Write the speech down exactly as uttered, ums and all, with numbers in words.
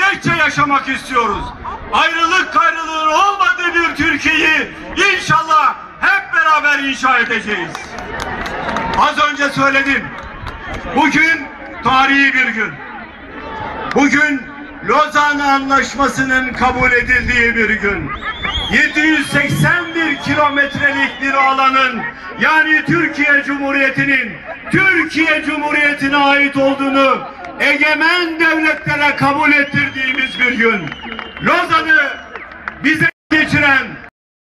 kardeşçe yaşamak istiyoruz. Ayrılık gayrılığın olmadığı bir Türkiye'yi inşallah hep beraber inşa edeceğiz. Az önce söyledim. Bugün tarihi bir gün. Bugün Lozan Anlaşması'nın kabul edildiği bir gün. yedi yüz seksen bir kilometrelik bir alanın, yani Türkiye Cumhuriyeti'nin Türkiye Cumhuriyeti'ne ait olduğunu egemen devletlere kabul ettirdiğimiz bir gün. Lozan'ı bize geçiren